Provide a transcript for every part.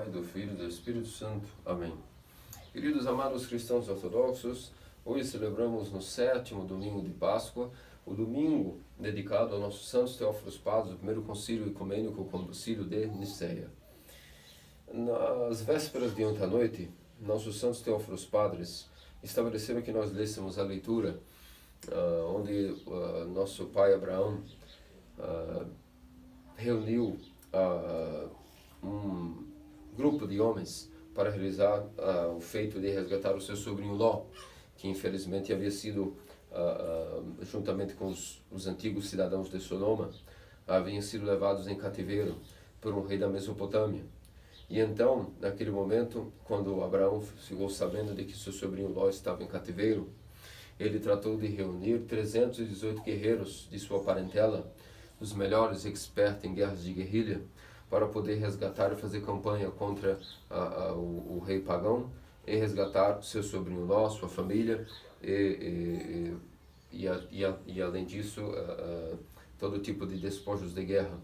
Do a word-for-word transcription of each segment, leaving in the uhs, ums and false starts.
Pai, do Filho e do Espírito Santo. Amém. Queridos amados cristãos ortodoxos, hoje celebramos no sétimo domingo de Páscoa, o domingo dedicado ao nosso Santos Teófilos Padres, o primeiro concílio ecumênico, o concílio de Nicéia. Nas vésperas de ontem à noite, nossos Santos Teófilos Padres estabeleceram que nós lêssemos a leitura uh, onde uh, nosso pai Abraão uh, reuniu uh, um grupo de homens para realizar uh, o feito de resgatar o seu sobrinho Ló, que infelizmente havia sido, uh, uh, juntamente com os, os antigos cidadãos de Sodoma, haviam sido levados em cativeiro por um rei da Mesopotâmia. E então, naquele momento, quando Abraão ficou sabendo de que seu sobrinho Ló estava em cativeiro, ele tratou de reunir trezentos e dezoito guerreiros de sua parentela, os melhores expertos em guerras de guerrilha, para poder resgatar e fazer campanha contra a, a, o, o rei pagão e resgatar seu sobrinho Ló, sua família, e, e, e, a, e, a, e além disso, a, a, todo tipo de despojos de guerra.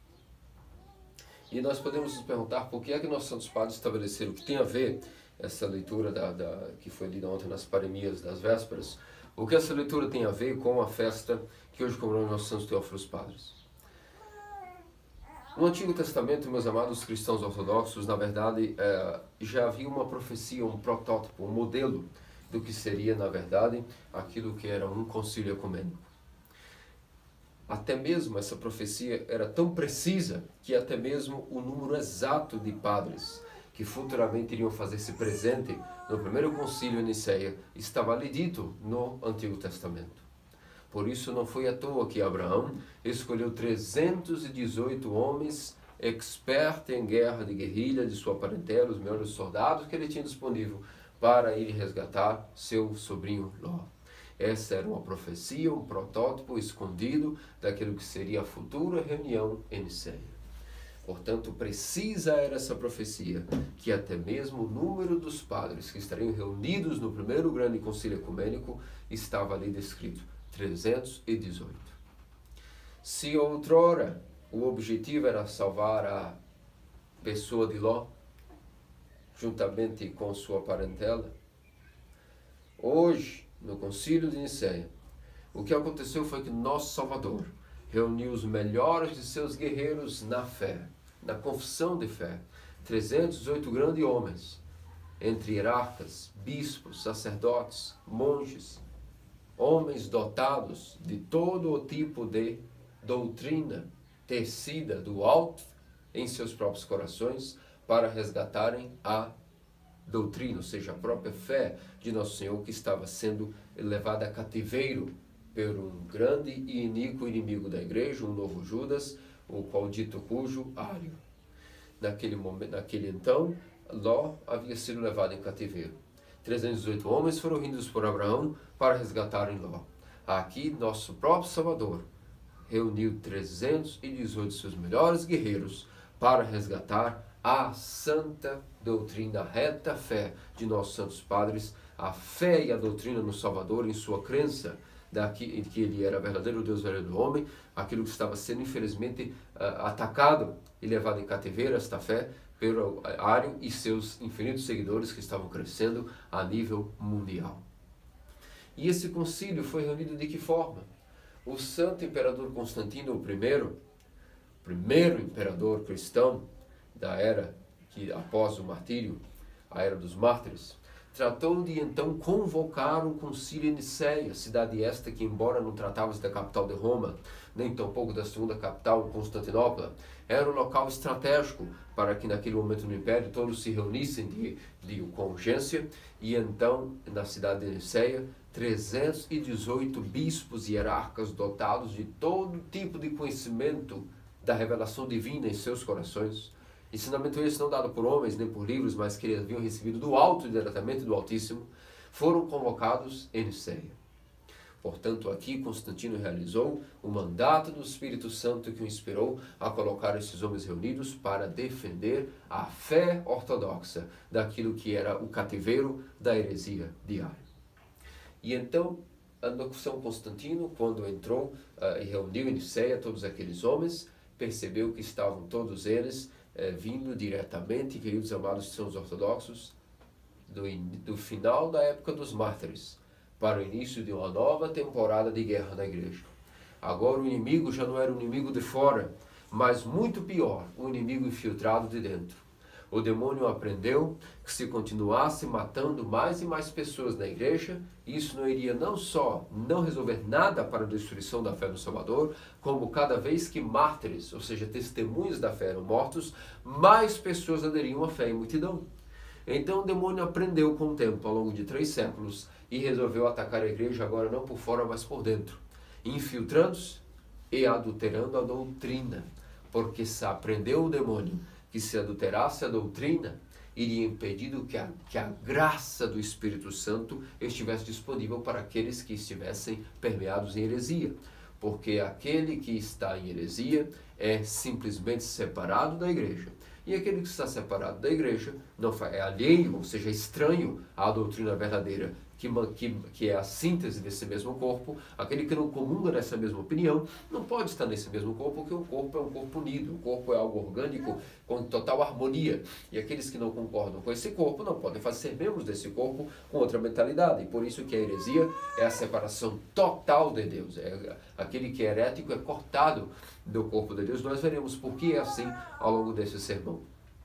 E nós podemos nos perguntar por que é que nossos santos padres estabeleceram o que tem a ver essa leitura da, da, que foi lida ontem nas paremias das vésperas, o que essa leitura tem a ver com a festa que hoje comemoramos nossos santos Teófilos Padres. No Antigo Testamento, meus amados cristãos ortodoxos, na verdade, é, já havia uma profecia, um protótipo, um modelo do que seria, na verdade, aquilo que era um concílio ecumênico. Até mesmo essa profecia era tão precisa que até mesmo o número exato de padres que futuramente iriam fazer-se presente no primeiro concílio em Nicéia estava ali dito no Antigo Testamento. Por isso não foi à toa que Abraão escolheu trezentos e dezoito homens expertos em guerra de guerrilha de sua parentela, os melhores soldados que ele tinha disponível para ir resgatar seu sobrinho Ló. Essa era uma profecia, um protótipo escondido daquilo que seria a futura reunião em Nicéia. Portanto, precisa era essa profecia, que até mesmo o número dos padres que estariam reunidos no primeiro grande concílio ecumênico estava ali descrito, trezentos e dezoito. Se outrora o objetivo era salvar a pessoa de Ló, juntamente com sua parentela, hoje, no concílio de Nicéia, o que aconteceu foi que nosso Salvador reuniu os melhores de seus guerreiros na fé, na confissão de fé, trezentos e dezoito grandes homens, entre hierarcas, bispos, sacerdotes, monges, homens dotados de todo o tipo de doutrina tecida do alto em seus próprios corações para resgatarem a doutrina, ou seja, a própria fé de Nosso Senhor, que estava sendo levada a cativeiro por um grande e iníquo inimigo da igreja, um novo Judas, o qual dito cujo Ário. Naquele momento, naquele então, Ló havia sido levado em cativeiro. trezentos e dezoito homens foram rendidos por Abraão para resgatarem Ló. Aqui, nosso próprio Salvador reuniu trezentos e dezoito de seus melhores guerreiros para resgatar a santa doutrina, a reta fé de nossos santos padres, a fé e a doutrina no Salvador, em sua crença daqui, que ele era verdadeiro Deus verdadeiro homem, aquilo que estava sendo infelizmente atacado e levado em cativeiro, esta fé, pelo Ário e seus infinitos seguidores que estavam crescendo a nível mundial. E esse concílio foi reunido de que forma? O santo imperador Constantino I, primeiro imperador cristão da era que após o martírio, a era dos mártires, tratou de então convocar um concílio em Nicéia, cidade esta que, embora não tratava-se da capital de Roma, nem tampouco da segunda capital, Constantinopla, era um local estratégico para que naquele momento no Império todos se reunissem de, de urgência, e então na cidade de Nicéia, trezentos e dezoito bispos e hierarcas dotados de todo tipo de conhecimento da revelação divina em seus corações, ensinamento esse não dado por homens nem por livros, mas que eles haviam recebido do alto, diretamente do Altíssimo, foram convocados em Nicéia. Portanto, aqui Constantino realizou o mandato do Espírito Santo que o inspirou a colocar esses homens reunidos para defender a fé ortodoxa daquilo que era o cativeiro da heresia de Ário. E então, no São Constantino, quando entrou uh, e reuniu em Nicéia todos aqueles homens, percebeu que estavam todos eles é, vindo diretamente, queridos amados, são os ortodoxos, do, do final da época dos mártires, para o início de uma nova temporada de guerra na igreja. Agora o inimigo já não era o inimigo de fora, mas muito pior, o inimigo infiltrado de dentro. O demônio aprendeu que se continuasse matando mais e mais pessoas na igreja, isso não iria não só não resolver nada para a destruição da fé no Salvador, como cada vez que mártires, ou seja, testemunhos da fé eram mortos, mais pessoas aderiam à fé em multidão. Então o demônio aprendeu com o tempo, ao longo de três séculos, e resolveu atacar a igreja agora não por fora, mas por dentro, infiltrando-se e adulterando a doutrina, porque se aprendeu o demônio que se adulterasse a doutrina, iria impedir que a, que a graça do Espírito Santo estivesse disponível para aqueles que estivessem permeados em heresia. Porque aquele que está em heresia é simplesmente separado da igreja. E aquele que está separado da igreja não é alheio, ou seja, estranho à doutrina verdadeira, que, que, que é a síntese desse mesmo corpo. Aquele que não comunga nessa mesma opinião não pode estar nesse mesmo corpo, porque o corpo é um corpo unido, o corpo é algo orgânico com total harmonia. E aqueles que não concordam com esse corpo não podem fazer membros desse corpo com outra mentalidade. E por isso que a heresia é a separação total de Deus. É, aquele que é herético é cortado do corpo de Deus. Nós veremos por que é assim ao longo desse sermão.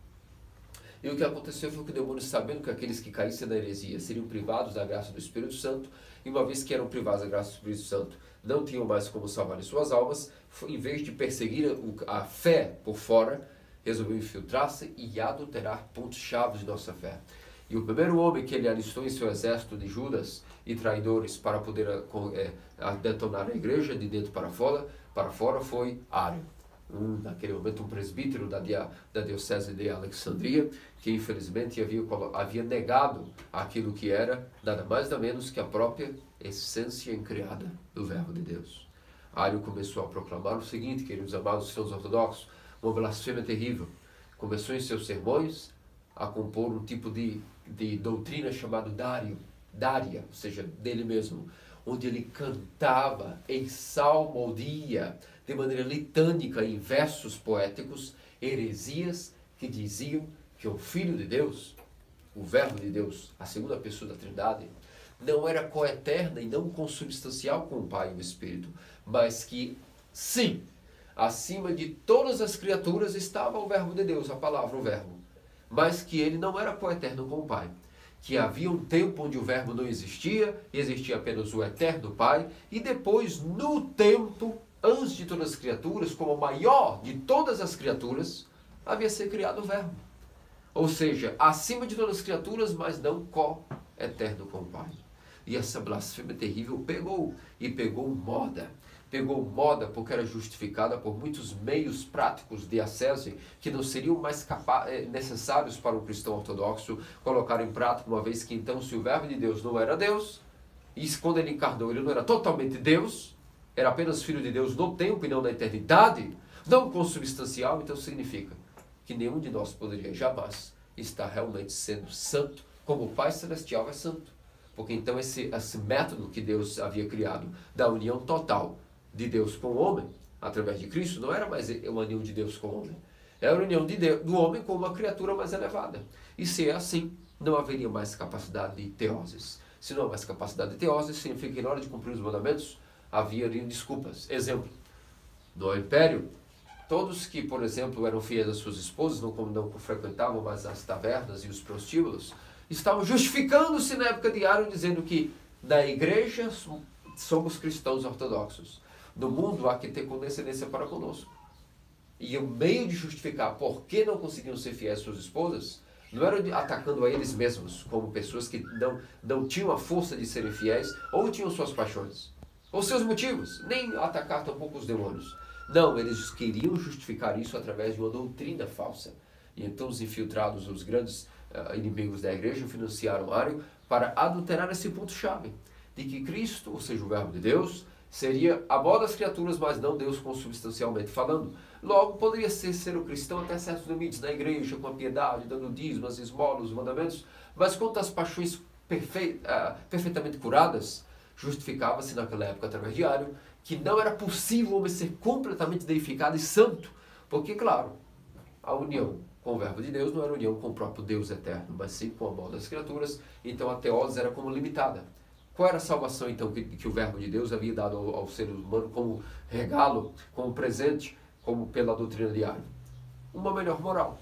E o que aconteceu foi que o demônio, sabendo que aqueles que caíssem na heresia seriam privados da graça do Espírito Santo, e uma vez que eram privados da graça do Espírito Santo, não tinham mais como salvar suas almas, em vez de perseguir a fé por fora, resolveu infiltrar-se e adulterar pontos-chave de nossa fé. E o primeiro homem que ele alistou em seu exército de Judas e traidores para poder é, detonar a igreja de dentro para fora, para fora foi Ário. Um, naquele momento um presbítero da, dia, da diocese de Alexandria, que infelizmente havia, havia negado aquilo que era nada mais nada menos que a própria essência incriada do verbo de Deus. Ário começou a proclamar o seguinte, queridos amados seus ortodoxos, uma blasfêmia terrível. Começou em seus sermões a compor um tipo de, de doutrina chamado Dário, Dária, ou seja, dele mesmo, onde ele cantava em salmodia, de maneira litânica, em versos poéticos, heresias que diziam que o Filho de Deus, o Verbo de Deus, a segunda pessoa da Trindade, não era coeterna e não consubstancial com o Pai e o Espírito, mas que, sim, acima de todas as criaturas estava o Verbo de Deus, a palavra, o Verbo, mas que ele não era coeterno com o Pai. Que havia um tempo onde o Verbo não existia, existia apenas o eterno Pai, e depois, no tempo, antes de todas as criaturas, como o maior de todas as criaturas, havia sido criado o Verbo. Ou seja, acima de todas as criaturas, mas não co-eterno com o Pai. E essa blasfêmia terrível pegou, e pegou moda. Pegou moda porque era justificada por muitos meios práticos de ascese que não seriam mais necessários para um cristão ortodoxo colocar em prática, uma vez que então, se o Verbo de Deus não era Deus, e quando ele encarnou, ele não era totalmente Deus, era apenas Filho de Deus no tempo e não na eternidade, não consubstancial, então significa que nenhum de nós poderia jamais estar realmente sendo santo, como o Pai Celestial é santo. Porque então esse, esse método que Deus havia criado, da união total de Deus com o homem, através de Cristo, não era mais uma união de Deus com o homem. Era a união de Deus, do homem com uma criatura mais elevada. E se é assim, não haveria mais capacidade de teoses. Se não há mais capacidade de teoses, significa que na hora de cumprir os mandamentos, havia desculpas. Exemplo, no Império, todos que, por exemplo, eram fiéis às suas esposas, não, não frequentavam mais as tavernas e os prostíbulos, estavam justificando-se na época de Ário, dizendo que na igreja somos cristãos ortodoxos. No mundo há que ter condescendência para conosco. E o meio de justificar por que não conseguiam ser fiéis às suas esposas, não era atacando a eles mesmos, como pessoas que não, não tinham a força de serem fiéis, ou tinham suas paixões, ou seus motivos, nem atacar tampouco os demônios. Não, eles queriam justificar isso através de uma doutrina falsa. E então os infiltrados, os grandes uh, inimigos da igreja, financiaram Ário para adulterar esse ponto-chave, de que Cristo, ou seja, o Verbo de Deus, seria a maior das criaturas, mas não Deus consubstancialmente falando. Logo, poderia ser, ser o cristão até certos limites na igreja, com a piedade, dando dízimos, esmolas, os mandamentos, mas quanto às paixões perfe uh, perfeitamente curadas, justificava-se naquela época, através de Ário, que não era possível o homem ser completamente deificado e santo, porque, claro, a união com o verbo de Deus não era união com o próprio Deus eterno, mas sim com o amor das criaturas. Então a teose era como limitada. Qual era a salvação então que, que o verbo de Deus havia dado ao, ao ser humano como regalo, como presente, como pela doutrina diária? Uma melhor moral.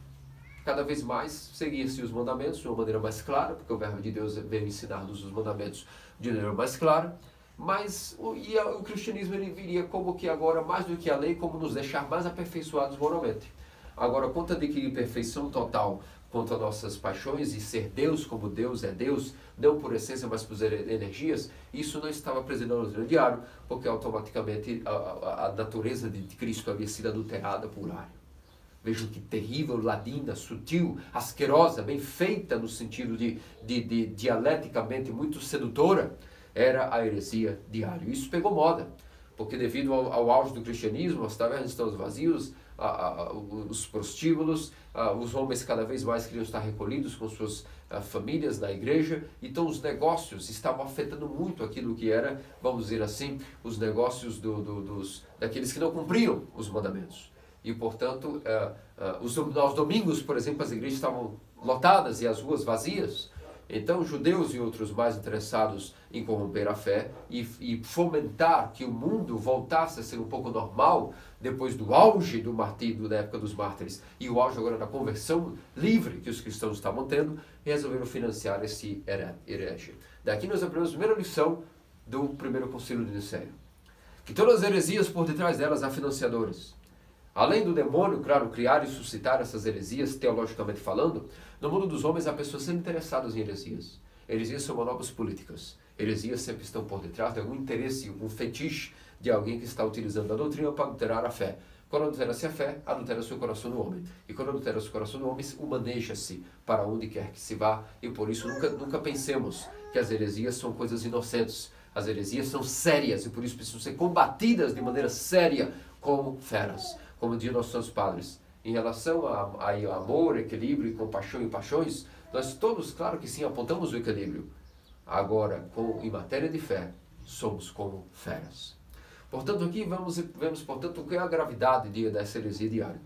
Cada vez mais seguia-se os mandamentos de uma maneira mais clara, porque o verbo de Deus veio ensinar-nos os mandamentos de maneira mais clara. Mas o, e a, o cristianismo ele viria como que agora, mais do que a lei, como nos deixar mais aperfeiçoados moralmente. Agora, quanto a adquirir perfeição total quanto a nossas paixões e ser Deus como Deus é Deus, não por essência, mas por energias, isso não estava presente no doutrina diário, porque automaticamente a, a, a natureza de Cristo havia sido adulterada por Ário. Vejam que terrível, ladina, sutil, asquerosa, bem feita no sentido de, de, de dialeticamente muito sedutora, era a heresia de Ário. Isso pegou moda, porque devido ao, ao auge do cristianismo, as tavernas estão vazias, a, a, os prostíbulos, a, os homens cada vez mais queriam estar recolhidos com suas a, famílias na igreja, então os negócios estavam afetando muito aquilo que era, vamos dizer assim, os negócios do, do, dos, daqueles que não cumpriam os mandamentos. E, portanto, uh, uh, os, aos domingos, por exemplo, as igrejas estavam lotadas e as ruas vazias. Então, judeus e outros mais interessados em corromper a fé e, e fomentar que o mundo voltasse a ser um pouco normal depois do auge do martírio, da época dos mártires, e o auge agora da conversão livre que os cristãos estavam tendo, resolveram financiar esse herege. Daqui nós aprendemos a primeira lição do primeiro concílio de Nicéia. Que todas as heresias, por detrás delas, há financiadores. Além do demônio, claro, criar e suscitar essas heresias, teologicamente falando, no mundo dos homens há pessoas sempre interessadas em heresias. Heresias são manobras políticas. Heresias sempre estão por detrás de algum interesse, algum fetiche de alguém que está utilizando a doutrina para adulterar a fé. Quando adultera-se a fé, adultera-se o coração do homem. E quando adultera-se o coração do homem, humaneja-se para onde quer que se vá. E por isso nunca, nunca pensemos que as heresias são coisas inocentes. As heresias são sérias e por isso precisam ser combatidas de maneira séria como feras. Como diziam nossos santos padres, em relação a, a amor, equilíbrio, compaixão e paixões, nós todos, claro que sim, apontamos o equilíbrio. Agora, com, em matéria de fé, somos como feras. Portanto, aqui vamos, vemos, portanto, o que é a gravidade de, dessa heresia diária.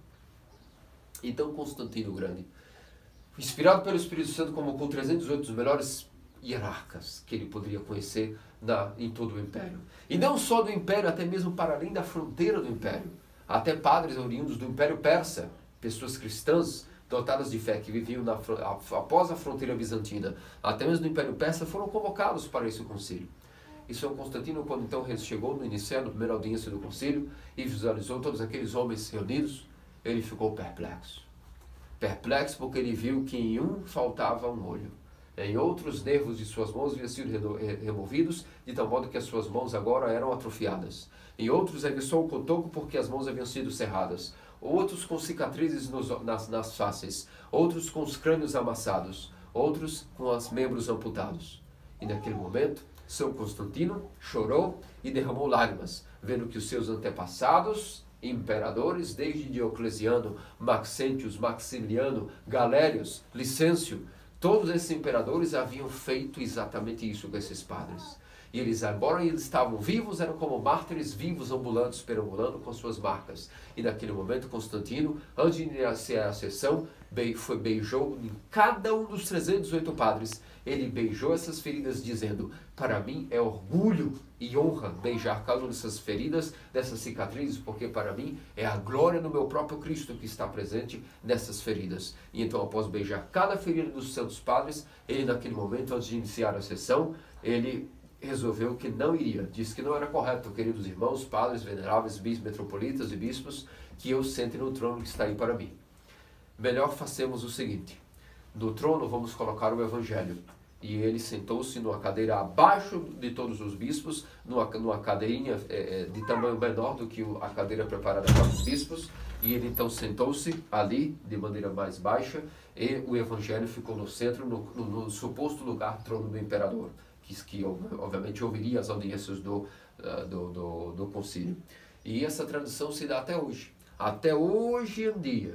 Então, Constantino o Grande, inspirado pelo Espírito Santo, convocou trezentos e dezoito dos melhores hierarcas que ele poderia conhecer na, em todo o Império. E não só do Império, até mesmo para além da fronteira do Império. Até padres oriundos do Império Persa, pessoas cristãs dotadas de fé que viviam na, após a fronteira bizantina, até mesmo no Império Persa, foram convocados para esse concílio. E São Constantino, quando então chegou no início, na primeira audiência do concílio, e visualizou todos aqueles homens reunidos, ele ficou perplexo. Perplexo porque ele viu que em um faltava um olho. Em outros, nervos de suas mãos haviam sido removidos, de tal modo que as suas mãos agora eram atrofiadas. Em outros, havia só um cotoco porque as mãos haviam sido cerradas. Outros com cicatrizes nos, nas, nas faces. Outros com os crânios amassados. Outros com os membros amputados. E naquele momento, São Constantino chorou e derramou lágrimas, vendo que os seus antepassados, imperadores, desde Diocleciano, Maxentius, Maximiliano, Galérios, Licêncio, todos esses imperadores haviam feito exatamente isso com esses padres. E eles, embora eles estavam vivos, eram como mártires vivos, ambulantes, perambulando com suas marcas. E naquele momento, Constantino, antes de iniciar a sessão, foi, beijou em cada um dos trezentos e oito padres. Ele beijou essas feridas, dizendo, para mim é orgulho e honra beijar cada uma dessas feridas, dessas cicatrizes, porque para mim é a glória do meu próprio Cristo que está presente nessas feridas. E então, após beijar cada ferida dos santos padres, ele naquele momento, antes de iniciar a sessão, ele resolveu que não iria. Disse que não era correto, queridos irmãos, padres, veneráveis, bispos, metropolitas e bispos, que eu sente no trono que está aí para mim. Melhor façamos o seguinte, no trono vamos colocar o Evangelho. E ele sentou-se numa cadeira abaixo de todos os bispos, numa, numa cadeirinha é, de tamanho menor do que a cadeira preparada para os bispos, e ele então sentou-se ali, de maneira mais baixa, e o Evangelho ficou no centro, no, no, no suposto lugar, trono do imperador, que, que obviamente ouviria as audiências do, uh, do, do, do concílio. E essa tradição se dá até hoje. Até hoje em dia,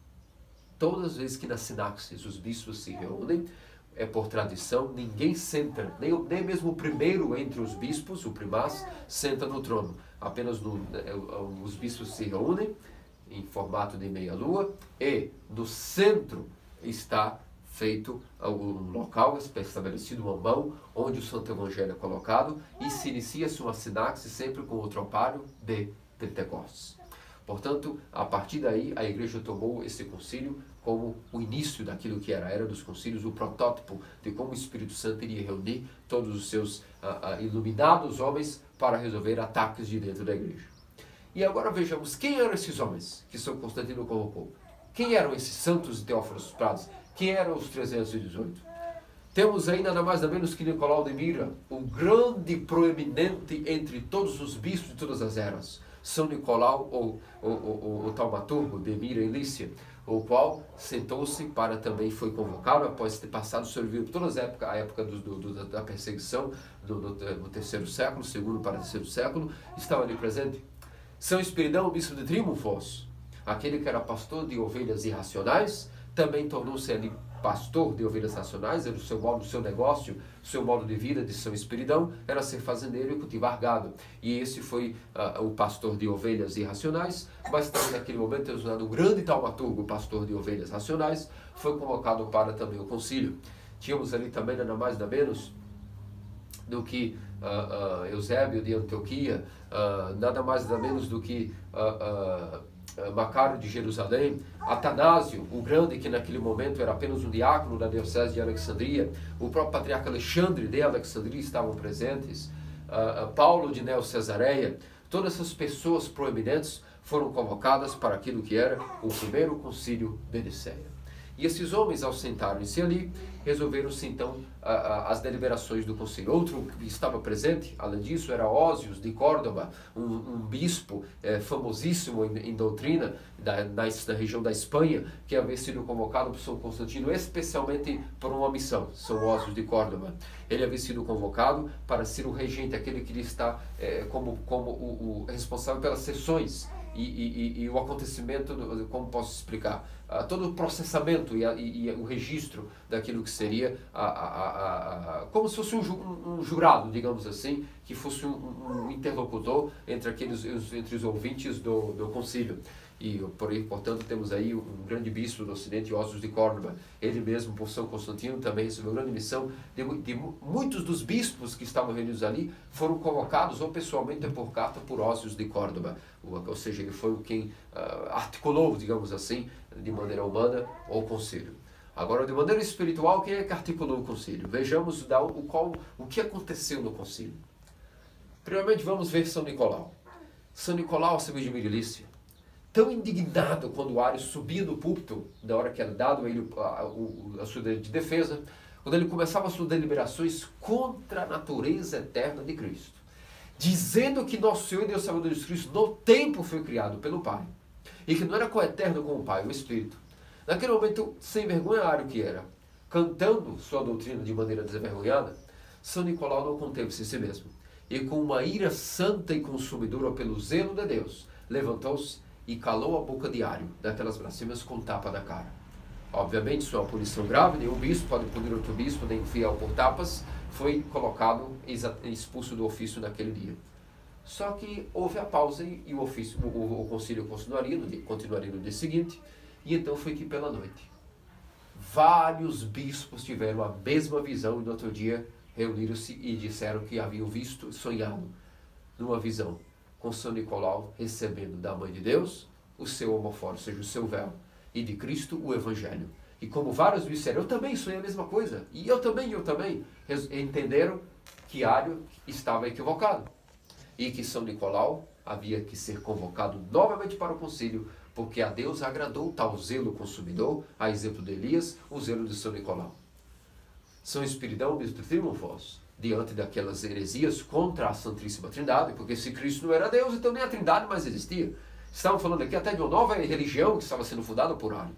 todas as vezes que nas sinapses os bispos se reúnem, é por tradição, ninguém senta, nem, nem mesmo o primeiro entre os bispos, o primaz, senta no trono. Apenas no, os bispos se reúnem, em formato de meia-lua, e no centro está feito um local estabelecido, uma mão, onde o Santo Evangelho é colocado, e se inicia-se uma sinaxe sempre com o tropário de Pentecostes. Portanto, a partir daí, a igreja tomou esse concílio como o início daquilo que era a era dos concílios, o protótipo de como o Espírito Santo iria reunir todos os seus uh, uh, iluminados homens para resolver ataques de dentro da igreja. E agora vejamos quem eram esses homens que São Constantino convocou. Quem eram esses santos de Teófilos Prados? Quem eram os trezentos e dezoito? Temos aí nada mais nada menos que Nicolau de Myra, o grande proeminente entre todos os bispos de todas as eras. São Nicolau, o, o, o, o taumaturgo de Myra e Lícia, o qual sentou-se para também, foi convocado após ter passado sobre toda a época, a época do, do, da perseguição do, do, do terceiro século, segundo para o terceiro século, estava ali presente. São Espiridão, bispo de Trímonfos, aquele que era pastor de ovelhas irracionais, também tornou-se ali pastor de ovelhas racionais, era o seu modo, o seu negócio, o seu modo de vida de São Espiridão, era ser fazendeiro e cultivar gado. E esse foi uh, o pastor de ovelhas irracionais, mas também naquele momento, um grande taumaturgo, pastor de ovelhas racionais, foi convocado para também o concílio. Tínhamos ali também nada mais nada menos do que uh, uh, Eusébio de Antioquia, uh, nada mais nada menos do que uh, uh, Macário de Jerusalém, Atanásio, o grande, que naquele momento era apenas um diácono da diocese de Alexandria, o próprio patriarca Alexandre de Alexandria estavam presentes, uh, uh, Paulo de Neo-Cesareia, todas essas pessoas proeminentes foram convocadas para aquilo que era o primeiro concílio de Nicéia. E esses homens, ao sentarem-se ali, resolveram-se então a, a, as deliberações do concílio. Outro que estava presente, além disso, era Ósios de Córdoba, um, um bispo é, famosíssimo em, em doutrina da, na, na região da Espanha, que havia sido convocado por São Constantino especialmente por uma missão, São Ósios de Córdoba. Ele havia sido convocado para ser o regente, aquele que está é, como, como o, o responsável pelas sessões e, e, e o acontecimento, do, como posso explicar? Uh, todo o processamento e, a, e, e o registro daquilo que seria a, a, a, a, como se fosse um, ju, um jurado, digamos assim, que fosse um, um interlocutor entre, aqueles, entre os ouvintes do, do concílio. E, por aí, portanto, temos aí um grande bispo do Ocidente, Ósios de Córdoba. Ele mesmo, por São Constantino, também recebeu grande missão. De, de muitos dos bispos que estavam reunidos ali foram convocados ou pessoalmente ou por carta por Ósios de Córdoba. Ou seja, ele foi quem uh, articulou, digamos assim, de maneira humana, o concílio. Agora, de maneira espiritual, quem é que articulou o concílio? Vejamos da, o, qual, o que aconteceu no concílio. Primeiramente, vamos ver São Nicolau. São Nicolau, São de Mirilícia, tão indignado quando Ario subia do púlpito, na hora que era dado a ele a, a, a sua de defesa, quando ele começava as suas deliberações contra a natureza eterna de Cristo, dizendo que nosso Senhor e Deus Salvador Jesus Cristo no tempo foi criado pelo Pai, e que não era coeterno com o Pai, o Espírito. Naquele momento, sem vergonha Ario que era, cantando sua doutrina de maneira desenvergonhada, São Nicolau não conteve-se em si mesmo, e com uma ira santa e consumidora pelo zelo de Deus, levantou-se e calou a boca de Ario, daquelas blasfêmias com tapa na cara. Obviamente, isso é uma punição grave, nenhum bispo pode punir outro bispo, nem fiel por tapas, foi colocado e expulso do ofício naquele dia. Só que houve a pausa e, e o, ofício, o, o concílio continuaria no, dia, continuaria no dia seguinte, e então foi que pela noite vários bispos tiveram a mesma visão e no outro dia reuniram-se e disseram que haviam visto, sonhado numa visão, com São Nicolau recebendo da Mãe de Deus o seu homoforo, ou seja, o seu véu, e de Cristo o Evangelho. E como vários disseram, eu também sonhei a mesma coisa, e eu também, eu também, entenderam que Ario estava equivocado, e que São Nicolau havia que ser convocado novamente para o concílio, porque a Deus agradou tal zelo consumidor, a exemplo de Elias, o zelo de São Nicolau. São Espiridão, bispo de Trímonfos, diante daquelas heresias contra a Santíssima Trindade, porque se Cristo não era Deus, então nem a Trindade mais existia. Estavam falando aqui até de uma nova religião que estava sendo fundada por Ario.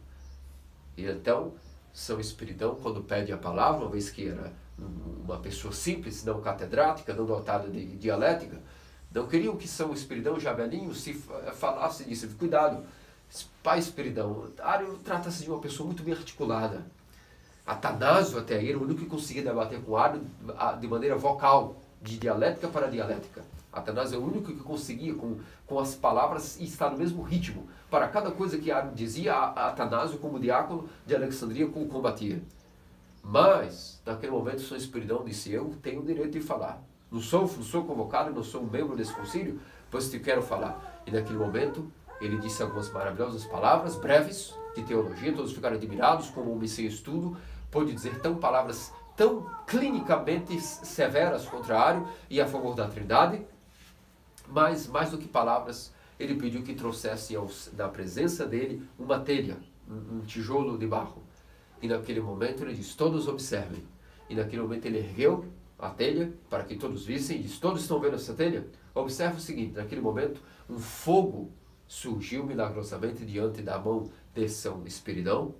E então, São Espiridão, quando pede a palavra, uma vez que era uma pessoa simples, não catedrática, não dotada de dialética, não queriam que São Espiridão, já velhinho, se falasse e disse, cuidado, Pai Espiridão, Ario trata-se de uma pessoa muito bem articulada. Atanásio até aí era o único que conseguia debater com Ario de maneira vocal, de dialética para dialética. Atanásio é o único que conseguia, com, com as palavras, estar no mesmo ritmo. Para cada coisa que Ario dizia, Atanásio, como diácono de Alexandria, combatia. Mas, naquele momento, São Espiridão disse, eu tenho o direito de falar. Não sou, não sou convocado, não sou um membro desse concílio, pois te quero falar. E naquele momento, ele disse algumas maravilhosas palavras, breves, de teologia, todos ficaram admirados, como o Messias Tudo pôde dizer tão palavras tão clinicamente severas contra Ario e a favor da Trindade, mas mais do que palavras, ele pediu que trouxesse aos, na presença dele uma telha, um, um tijolo de barro. E naquele momento ele disse, todos observem. E naquele momento ele ergueu a telha para que todos vissem e disse, todos estão vendo essa telha? Observe o seguinte, naquele momento um fogo surgiu milagrosamente diante da mão de São Espiridão,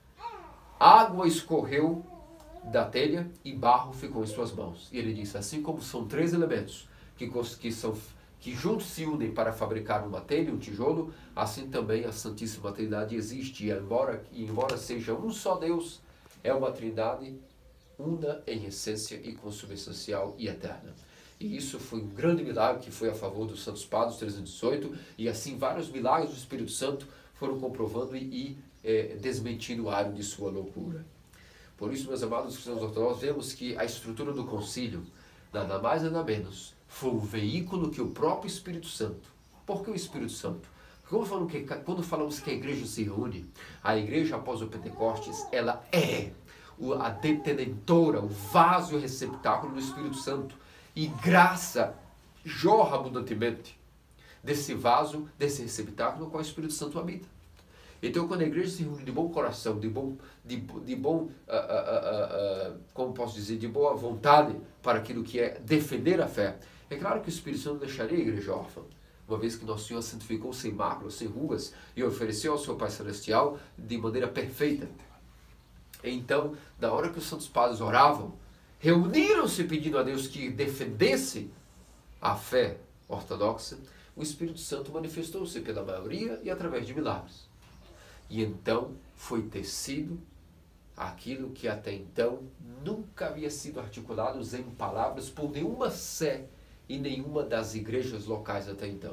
água escorreu da telha e barro ficou em suas mãos. E ele disse, assim como são três elementos que, que, são, que juntos se unem para fabricar uma telha, um tijolo, assim também a Santíssima Trindade existe. E embora, e embora seja um só Deus, é uma Trindade una em essência e consubstancial e eterna. E isso foi um grande milagre que foi a favor dos Santos Padres trezentos e dezoito, e assim vários milagres do Espírito Santo foram comprovando e, e é, desmentindo Ario de sua loucura. Por isso, meus amados cristãos ortodoxos, vemos que a estrutura do concílio, nada mais nada menos, foi o veículo que o próprio Espírito Santo. Por que o Espírito Santo? Quando falamos, que, quando falamos que a igreja se reúne, a igreja após o Pentecostes, ela é a detentora, o vaso e o receptáculo do Espírito Santo. E graça jorra abundantemente desse vaso, desse receptáculo no qual o Espírito Santo habita. Então, quando a igreja se reúne de bom coração, de bom, de, de bom, uh, uh, uh, uh, como posso dizer, de boa vontade para aquilo que é defender a fé, é claro que o Espírito Santo deixaria a igreja órfã, uma vez que Nosso Senhor a santificou sem máculas, sem rugas, e ofereceu ao seu Pai Celestial de maneira perfeita. Então, na hora que os santos padres oravam, reuniram-se pedindo a Deus que defendesse a fé ortodoxa, o Espírito Santo manifestou-se pela maioria e através de milagres. E então foi tecido aquilo que até então nunca havia sido articulado em palavras por nenhuma sé e nenhuma das igrejas locais até então.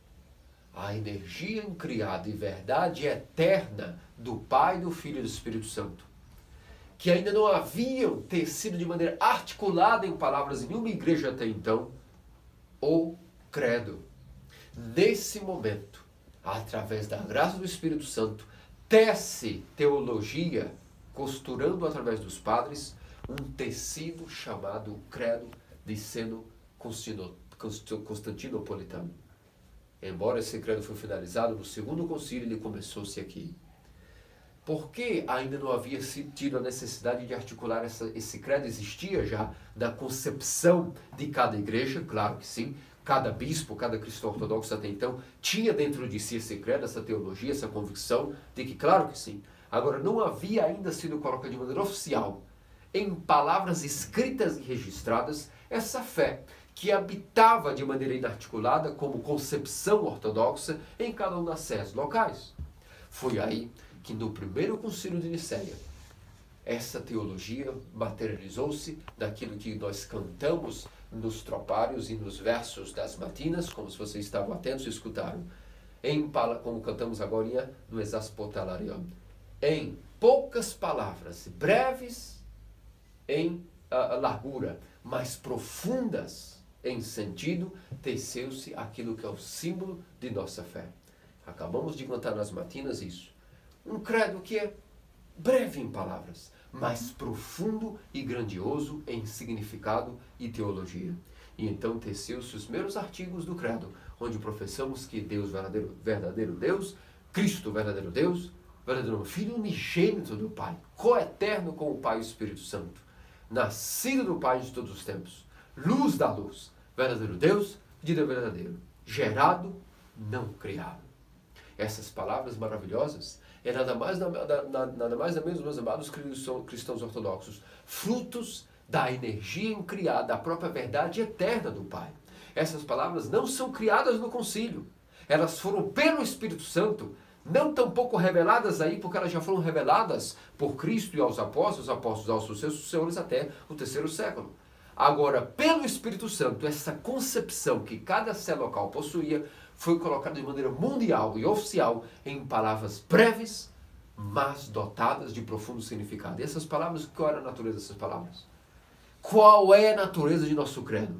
A energia incriada e verdade eterna do Pai, do Filho e do Espírito Santo, que ainda não haviam tecido de maneira articulada em palavras em nenhuma igreja até então, o credo. Nesse momento, através da graça do Espírito Santo, tece teologia, costurando através dos padres, um tecido chamado credo de seno constantinopolitano. Embora esse credo foi finalizado no segundo concílio, ele começou-se aqui. Por que ainda não havia tido a necessidade de articular essa, esse credo? Existia já na concepção de cada igreja, claro que sim. Cada bispo, cada cristão ortodoxo até então, tinha dentro de si esse credo, essa teologia, essa convicção de que, claro que sim. Agora, não havia ainda sido colocada de maneira oficial, em palavras escritas e registradas, essa fé que habitava de maneira inarticulada como concepção ortodoxa em cada uma das sés locais. Foi aí que no primeiro concílio de Nicéia, essa teologia materializou-se daquilo que nós cantamos nos tropários e nos versos das matinas, como se vocês estavam atentos e escutaram, em, como cantamos agora no Exaspotalarion. Em poucas palavras, breves em uh, largura, mas profundas em sentido, teceu-se aquilo que é o símbolo de nossa fé. Acabamos de cantar nas matinas isso. Um credo que é breve em palavras, mas profundo e grandioso em significado e teologia. E então teceu-se os primeiros artigos do credo, onde professamos que Deus, verdadeiro, verdadeiro Deus, Cristo, verdadeiro Deus, verdadeiro Filho unigênito do Pai, coeterno com o Pai e o Espírito Santo, nascido do Pai de todos os tempos, luz da luz, verdadeiro Deus, de Deus verdadeiro, gerado, não criado. Essas palavras maravilhosas é nada mais, nada, nada mais nada menos, meus amados cristãos ortodoxos, frutos da energia incriada, da própria verdade eterna do Pai. Essas palavras não são criadas no concílio, elas foram pelo Espírito Santo, não tampouco reveladas aí, porque elas já foram reveladas por Cristo e aos apóstolos, apóstolos aos sucessores até o terceiro século. Agora, pelo Espírito Santo, essa concepção que cada célula local possuía foi colocada de maneira mundial e oficial em palavras breves, mas dotadas de profundo significado. E essas palavras, qual era a natureza dessas palavras? Qual é a natureza de nosso credo?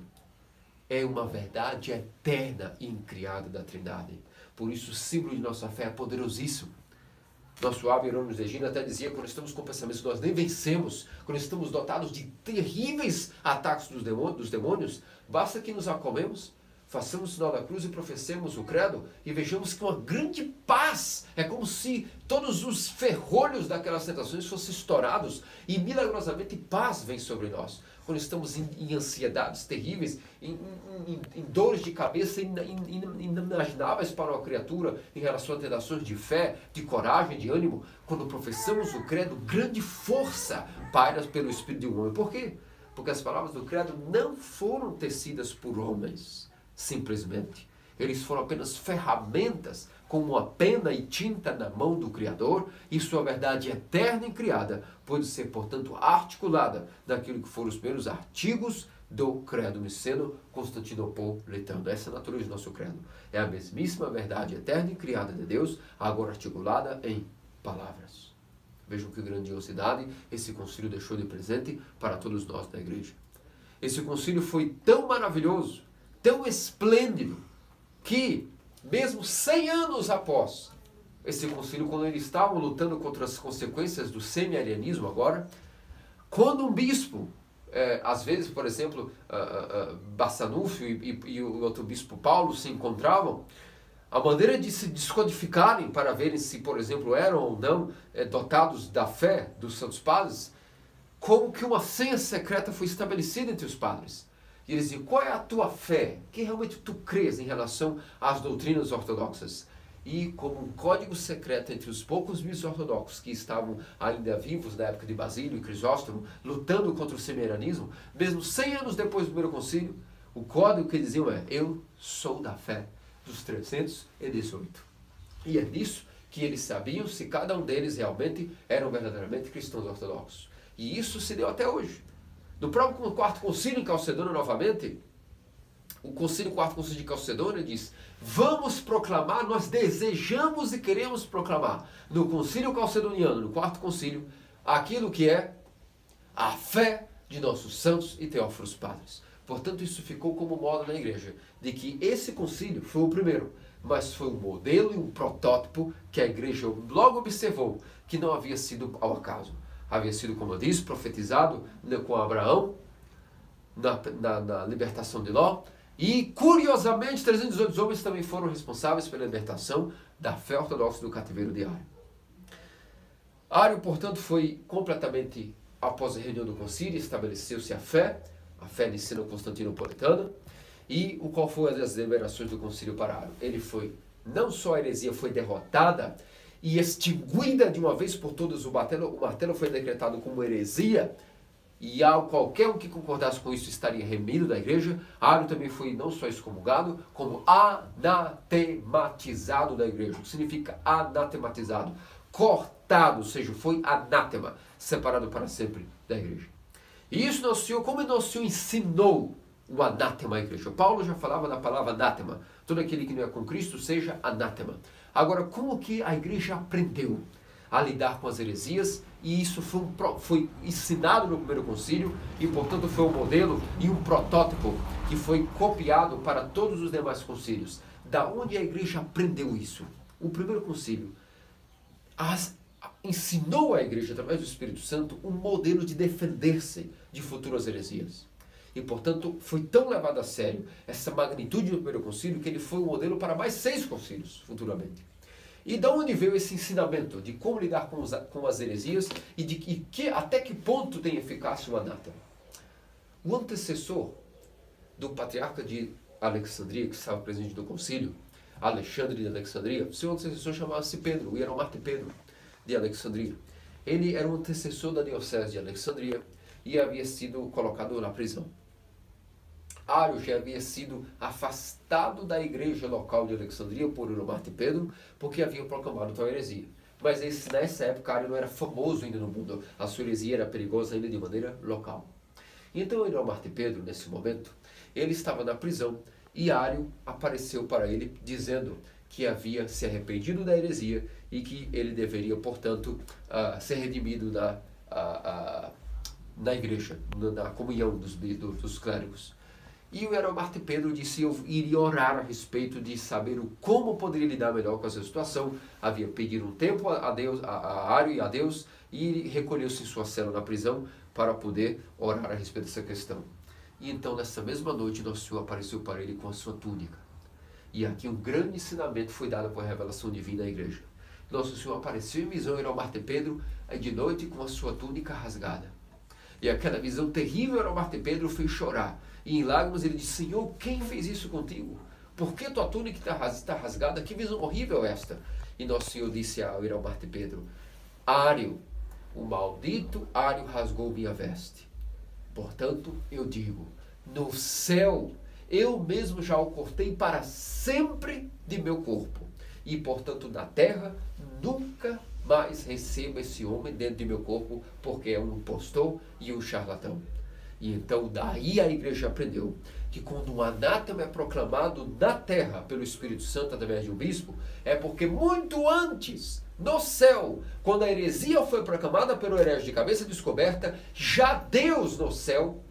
É uma verdade eterna e incriada da Trindade. Por isso, o símbolo de nossa fé é poderosíssimo. Nosso Abba Hierônimo de Egina até dizia, quando estamos com pensamentos que nós nem vencemos, quando estamos dotados de terríveis ataques dos demônios, dos demônios, basta que nos acalmemos, façamos o sinal da cruz e professemos o credo e vejamos que uma grande paz, é como se todos os ferrolhos daquelas tentações fossem estourados e milagrosamente paz vem sobre nós. Quando estamos em, em ansiedades terríveis, em, em, em, em dores de cabeça in, in, inimagináveis para uma criatura em relação a tentações de fé, de coragem, de ânimo, quando professamos o credo, grande força paira pelo Espírito de um homem. Por quê? Porque as palavras do credo não foram tecidas por homens, simplesmente. Eles foram apenas ferramentas com uma pena e tinta na mão do Criador, e sua verdade eterna e criada pode ser, portanto, articulada naquilo que foram os primeiros artigos do credo niceno-constantinopolitano. Essa é a natureza do nosso credo. É a mesmíssima verdade eterna e criada de Deus, agora articulada em palavras. Vejam que grandiosidade esse concílio deixou de presente para todos nós da igreja. Esse concílio foi tão maravilhoso, tão esplêndido, que mesmo cem anos após esse concílio, quando eles estavam lutando contra as consequências do semi-arianismo agora, quando um bispo, é, às vezes, por exemplo, uh, uh, Bassanufio e, e, e o outro bispo Paulo se encontravam, a maneira de se descodificarem para verem se, por exemplo, eram ou não é, dotados da fé dos santos padres, como que uma senha secreta foi estabelecida entre os padres. E eles diziam, qual é a tua fé? Que realmente tu crês em relação às doutrinas ortodoxas? E como um código secreto entre os poucos bispos ortodoxos que estavam ainda vivos na época de Basílio e Crisóstomo, lutando contra o semi-arianismo, mesmo cem anos depois do primeiro concílio, o código que eles diziam é, eu sou da fé dos trezentos e dezoito. E é disso que eles sabiam se cada um deles realmente eram verdadeiramente cristãos ortodoxos. E isso se deu até hoje. No próprio quarto concílio em Calcedônia, novamente, o concílio quarto concílio de Calcedônia diz, vamos proclamar, nós desejamos e queremos proclamar, no concílio calcedoniano, no quarto concílio, aquilo que é a fé de nossos santos e teófilos padres. Portanto, isso ficou como moda na igreja, de que esse concílio foi o primeiro, mas foi um modelo e um protótipo que a igreja logo observou que não havia sido ao acaso. Havia sido, como eu disse, profetizado com Abraão, na, na, na libertação de Ló, e, curiosamente, trezentos e dezoito homens também foram responsáveis pela libertação da fé ortodoxa do cativeiro de Ário. Ário, portanto, foi completamente, após a reunião do concílio, estabeleceu-se a fé, a fé niceno-constantinopolitana, e o qual foi as deliberações do concílio para Ário? Ele foi, não só a heresia foi derrotada, e extinguida de uma vez por todas, o martelo, o martelo foi decretado como heresia, e ao qualquer um que concordasse com isso estaria remido da igreja. Ário também foi não só excomungado, como anatematizado da igreja. O que significa anatematizado? Cortado, ou seja, foi anátema, separado para sempre da igreja. E isso Nosso Senhor, como Nosso Senhor ensinou o anátema à igreja? Paulo já falava da palavra anátema. Todo aquele que não é com Cristo seja anátema. Agora, como que a igreja aprendeu a lidar com as heresias? E isso foi, um, foi ensinado no primeiro concílio e, portanto, foi um modelo e um protótipo que foi copiado para todos os demais concílios. Da onde a igreja aprendeu isso? O primeiro concílio as, ensinou à igreja, através do Espírito Santo, um modelo de defender-se de futuras heresias. E, portanto, foi tão levado a sério essa magnitude do primeiro concílio que ele foi um modelo para mais seis concílios futuramente. E de onde veio esse ensinamento de como lidar com, os, com as heresias e de que, que, até que ponto tem eficácia o anátema? O antecessor do patriarca de Alexandria, que estava presente no concílio, Alexandre de Alexandria, seu antecessor chamava-se Pedro, o hieromarte Pedro de Alexandria. Ele era o antecessor da diocese de Alexandria e havia sido colocado na prisão. Ário já havia sido afastado da igreja local de Alexandria por hieromarte Pedro, porque havia proclamado tal heresia. Mas esse, nessa época, Ário não era famoso ainda no mundo. A sua heresia era perigosa ainda de maneira local. Então, ele, Marte Pedro, nesse momento, ele estava na prisão e Ário apareceu para ele dizendo que havia se arrependido da heresia e que ele deveria, portanto, uh, ser redimido na, uh, uh, na igreja, na comunhão dos, dos clérigos. E o Eromarte Pedro disse: eu iria orar a respeito de saber o como poderia lidar melhor com essa situação. Havia pedido um tempo a Deus, a, a Ário e a Deus, e ele recolheu-se em sua cela na prisão para poder orar a respeito dessa questão. E então, nessa mesma noite, Nosso Senhor apareceu para ele com a sua túnica. E aqui um grande ensinamento foi dado por revelação divina à igreja. Nosso Senhor apareceu em visão a Eromarte Pedro de noite com a sua túnica rasgada. E aquela visão terrível Eromarte Pedro fez chorar. E em lágrimas ele disse: Senhor, quem fez isso contigo? Por que tua túnica está rasgada? Que visão horrível é esta? E Nosso Senhor disse a Eromarte Pedro: Ário, o maldito Ário rasgou minha veste. Portanto, eu digo, no céu, eu mesmo já o cortei para sempre de meu corpo. E, portanto, na terra, nunca mais recebo esse homem dentro de meu corpo, porque é um impostor e um charlatão. E então, daí a igreja aprendeu que quando um anátema é proclamado na terra pelo Espírito Santo através de um bispo, é porque muito antes, no céu, quando a heresia foi proclamada pelo herege de cabeça descoberta, já Deus no céu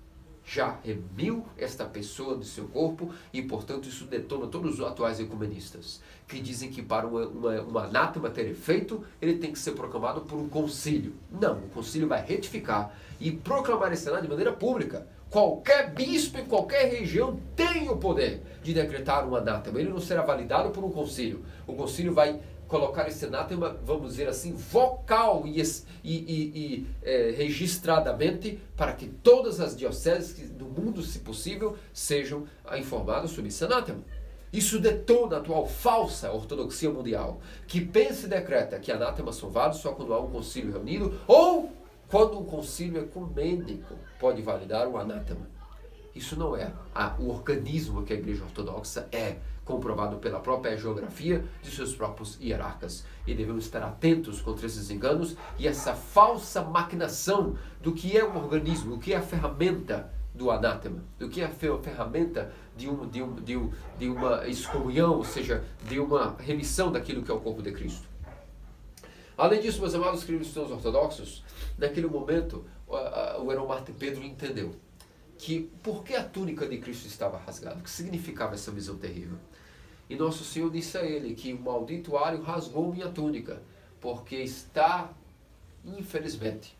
já remiu esta pessoa do seu corpo e, portanto, isso detona todos os atuais ecumenistas, que dizem que para uma, uma, um anátema ter efeito, ele tem que ser proclamado por um concílio. Não, o concílio vai retificar e proclamar esse anátema de maneira pública. Qualquer bispo em qualquer região tem o poder de decretar um anátema. Ele não será validado por um concílio. O concílio vai colocar esse anátema, vamos dizer assim, vocal e, e, e, e é, registradamente, para que todas as dioceses do mundo, se possível, sejam informadas sobre esse anátema. Isso detona a atual falsa ortodoxia mundial, que pensa e decreta que anátemas são válidos só quando há um concílio reunido, ou quando um concílio ecumênico pode validar um anátema. Isso não é a, o organismo que a Igreja Ortodoxa é, comprovado pela própria geografia de seus próprios hierarcas. E devemos estar atentos contra esses enganos e essa falsa maquinação do que é um organismo, do que é a ferramenta do anátema, do que é a ferramenta de, um, de, um, de, um, de uma excomunhão, ou seja, de uma remissão daquilo que é o corpo de Cristo. Além disso, meus amados cristãos ortodoxos, naquele momento, o Eromarte Pedro entendeu que por que a túnica de Cristo estava rasgada, o que significava essa visão terrível. E Nosso Senhor disse a ele que o maldito Ário rasgou minha túnica, porque está, infelizmente,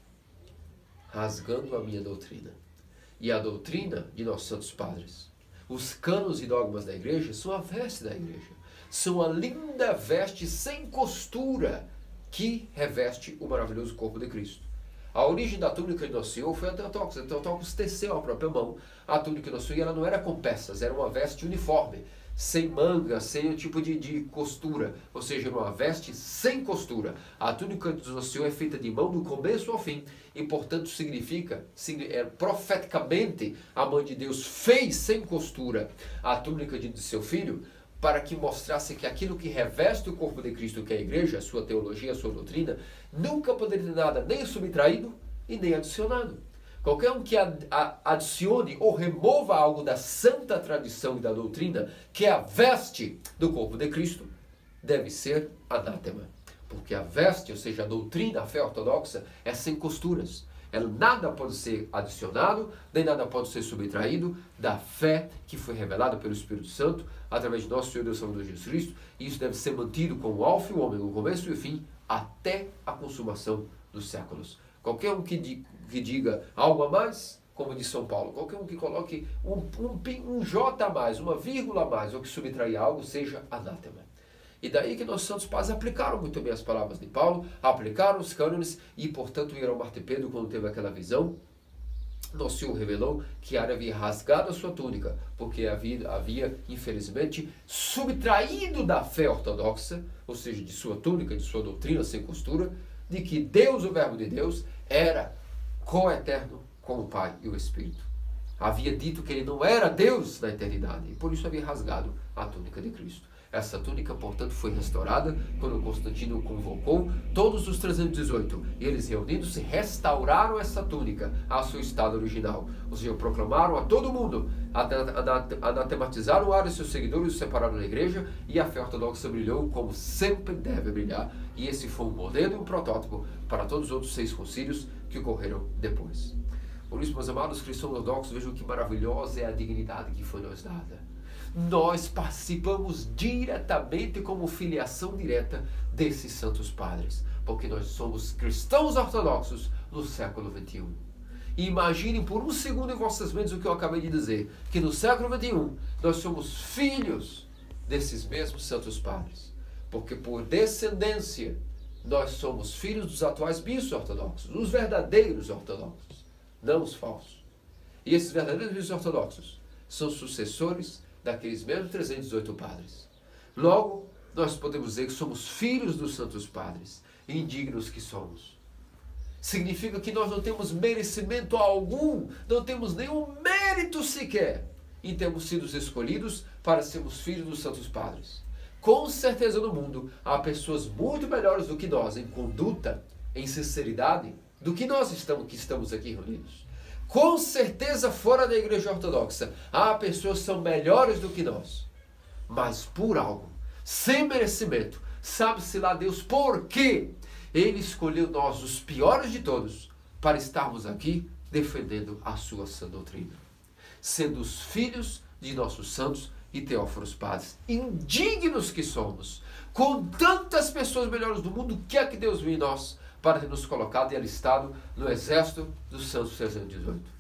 rasgando a minha doutrina. E a doutrina de nossos santos padres, os cânones e dogmas da igreja, são a veste da igreja. São a linda veste sem costura que reveste o maravilhoso corpo de Cristo. A origem da túnica de Nosso Senhor foi a Teotocos. A Teotocos teceu a própria mão a túnica de Nosso Senhor, e ela não era com peças, era uma veste uniforme, sem manga, sem o tipo de, de costura, ou seja, uma veste sem costura. A túnica de Nosso Senhor é feita de mão do começo ao fim, e portanto significa, é, profeticamente, a mãe de Deus fez sem costura a túnica de, de seu filho, para que mostrasse que aquilo que reveste o corpo de Cristo, que é a igreja, a sua teologia, a sua doutrina, nunca poderia ter nada nem subtraído e nem adicionado. Qualquer um que adicione ou remova algo da santa tradição e da doutrina, que é a veste do corpo de Cristo, deve ser anátema. Porque a veste, ou seja, a doutrina, a fé ortodoxa, é sem costuras. Ela, nada pode ser adicionado, nem nada pode ser subtraído da fé que foi revelada pelo Espírito Santo através de nosso Senhor Deus Salvador Jesus Cristo, e isso deve ser mantido como alfa e o ômega, o começo e o fim, até a consumação dos séculos. Qualquer um que, di, que diga algo a mais, como diz São Paulo, qualquer um que coloque um, um, um J a mais, uma vírgula a mais, ou que subtraia algo, seja anátema. E daí que nossos santos pais aplicaram muito bem as palavras de Paulo, aplicaram os cânones, e portanto o Eromarte Pedro, quando teve aquela visão, Nosso Senhor revelou que Ário havia rasgado a sua túnica, porque havia, havia, infelizmente, subtraído da fé ortodoxa, ou seja, de sua túnica, de sua doutrina sem costura, de que Deus, o Verbo de Deus, era coeterno com o Pai e o Espírito. Havia dito que ele não era Deus na eternidade, e por isso havia rasgado a túnica de Cristo. Essa túnica, portanto, foi restaurada quando Constantino convocou todos os trezentos e dezoito. E eles, reunindo-se, restauraram essa túnica ao seu estado original. Ou seja, proclamaram a todo mundo, anatematizaram Ario e seus seguidores, os separaram da igreja, e a fé ortodoxa brilhou como sempre deve brilhar. E esse foi um modelo e um protótipo para todos os outros seis concílios que ocorreram depois. Por isso, meus amados cristãos ortodoxos, vejam que maravilhosa é a dignidade que foi nos dada. Nós participamos diretamente, como filiação direta, desses santos padres, porque nós somos cristãos ortodoxos no século vinte e um. E imaginem por um segundo em vossas mentes o que eu acabei de dizer, que no século vinte e um nós somos filhos desses mesmos santos padres, porque por descendência nós somos filhos dos atuais bispos ortodoxos, os verdadeiros ortodoxos, não os falsos. E esses verdadeiros bispos ortodoxos são sucessores daqueles mesmos trezentos e dezoito padres. Logo, nós podemos dizer que somos filhos dos santos padres, indignos que somos. Significa que nós não temos merecimento algum, não temos nenhum mérito sequer em termos sido escolhidos para sermos filhos dos santos padres. Com certeza no mundo há pessoas muito melhores do que nós em conduta, em sinceridade, do que nós estamos, que estamos aqui reunidos. Com certeza fora da igreja ortodoxa há pessoas que são melhores do que nós. Mas por algo, sem merecimento, sabe-se lá Deus por quê Ele escolheu nós, os piores de todos, para estarmos aqui defendendo a sua sã doutrina. Sendo os filhos de nossos santos e teóforos padres, indignos que somos, com tantas pessoas melhores do mundo, o que é que Deus viu em nós para ter nos colocado e alistado no exército dos santos trezentos e dezoito?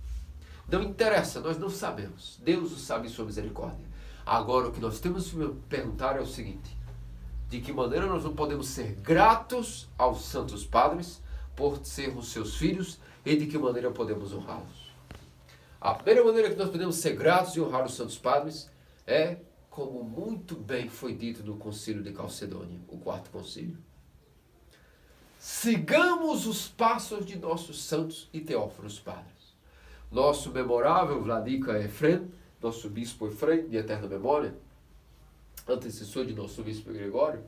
Não interessa, nós não sabemos. Deus o sabe em sua misericórdia. Agora, o que nós temos que perguntar é o seguinte: de que maneira nós não podemos ser gratos aos santos padres por sermos seus filhos e de que maneira podemos honrá-los? A primeira maneira que nós podemos ser gratos e honrar os santos padres é, como muito bem foi dito no concílio de Calcedônia, o quarto concílio. Sigamos os passos de nossos santos e teóforos padres. Nosso memorável Vladika Efrem, nosso bispo Efrem, de eterna memória, antecessor de nosso bispo Gregório,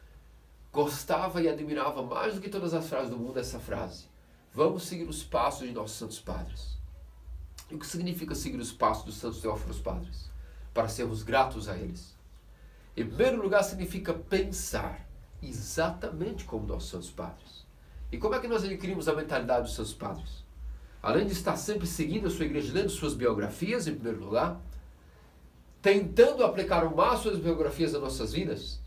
gostava e admirava mais do que todas as frases do mundo essa frase: vamos seguir os passos de nossos santos padres. E o que significa seguir os passos dos santos teóforos padres? Para sermos gratos a eles. Em primeiro lugar, significa pensar exatamente como nossos santos padres. E como é que nós adquirimos a mentalidade dos santos padres? Além de estar sempre seguindo a sua igreja, lendo suas biografias, em primeiro lugar, tentando aplicar o máximo das biografias das nossas vidas,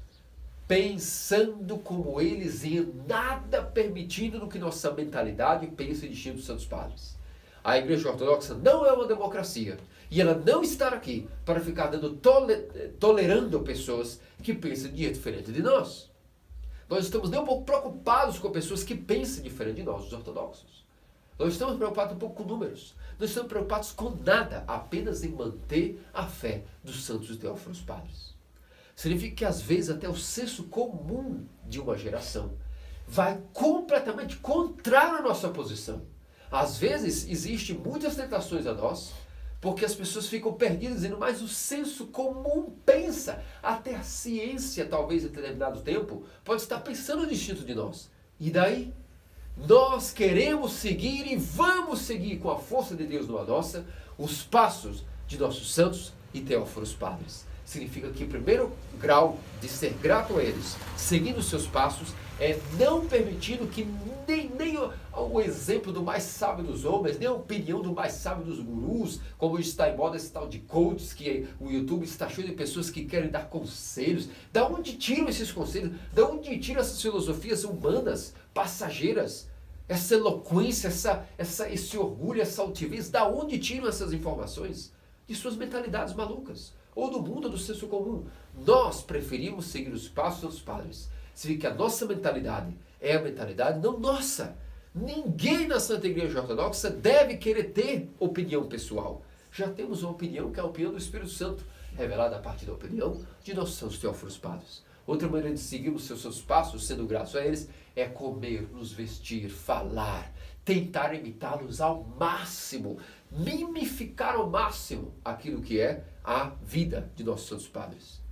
pensando como eles e nada permitindo no que nossa mentalidade pensa e distingue dos santos padres. A igreja ortodoxa não é uma democracia e ela não está aqui para ficar dando tole, tolerando pessoas que pensam de jeito diferente de nós. Nós estamos nem um pouco preocupados com pessoas que pensam diferente de nós, os ortodoxos. Nós estamos preocupados um pouco com números. Nós estamos preocupados com nada, apenas em manter a fé dos santos e teóforos padres. Significa que às vezes até o senso comum de uma geração vai completamente contrário à nossa posição. Às vezes existem muitas tentações a nós, porque as pessoas ficam perdidas dizendo, mas o senso comum pensa, até a ciência talvez em determinado tempo pode estar pensando distinto de nós. E daí? Nós queremos seguir e vamos seguir com a força de Deus numa nossa os passos de nossos santos e teóforos padres. Significa que o primeiro grau de ser grato a eles, seguindo os seus passos, é não permitindo que nem, nem o, o exemplo do mais sábio dos homens, nem a opinião do mais sábio dos gurus, como está em moda esse tal de coaches, que o YouTube está cheio de pessoas que querem dar conselhos. Da onde tiram esses conselhos? Da onde tiram essas filosofias humanas, passageiras? Essa eloquência, essa, essa, esse orgulho, essa altivez, da onde tiram essas informações? De suas mentalidades malucas, ou do mundo, ou do senso comum. Nós preferimos seguir os passos dos padres. Significa que a nossa mentalidade é a mentalidade não nossa. Ninguém na Santa Igreja Ortodoxa deve querer ter opinião pessoal. Já temos uma opinião que é a opinião do Espírito Santo, revelada a partir da opinião de nossos santos teóforos padres. Outra maneira de seguirmos seus seus passos, sendo gratos a eles, é comer, nos vestir, falar, tentar imitá-los ao máximo, mimificar ao máximo aquilo que é a vida de nossos santos padres.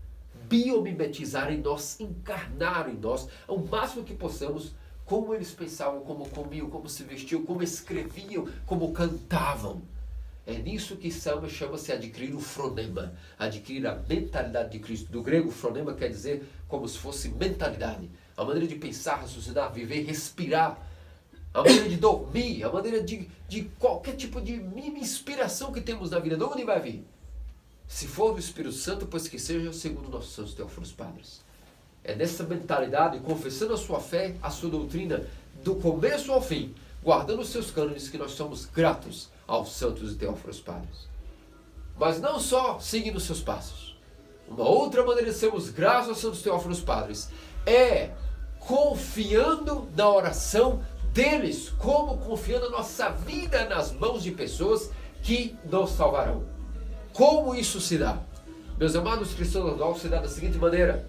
biomimetizar em nós, encarnar em nós, ao máximo que possamos, como eles pensavam, como comiam, como se vestiam, como escreviam, como cantavam. É nisso que chama-se adquirir o fronema, adquirir a mentalidade de Cristo. Do grego, fronema quer dizer como se fosse mentalidade, a maneira de pensar, raciocinar, viver, respirar, a maneira de dormir, a maneira de, de qualquer tipo de mínima inspiração que temos na vida. De onde vai vir? Se for do Espírito Santo, pois que seja segundo nossos santos teófilos padres. É nessa mentalidade, confessando a sua fé, a sua doutrina, do começo ao fim, guardando os seus cânones, que nós somos gratos aos santos e teófilos padres. Mas não só seguindo os seus passos. Uma outra maneira de sermos gratos aos santos teófilos padres é confiando na oração deles, como confiando a nossa vida nas mãos de pessoas que nos salvarão. Como isso se dá? Meus amados cristãos ortodoxos, se dá da seguinte maneira: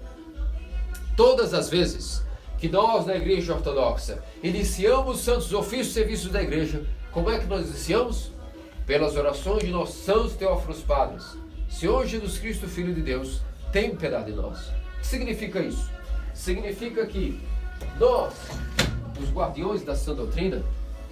todas as vezes que nós na igreja ortodoxa iniciamos os santos ofícios e serviços da igreja, como é que nós iniciamos? Pelas orações de nossos santos teófilos padres. Senhor Jesus Cristo, Filho de Deus, tem piedade de nós. O que significa isso? Significa que nós, os guardiões da sã doutrina,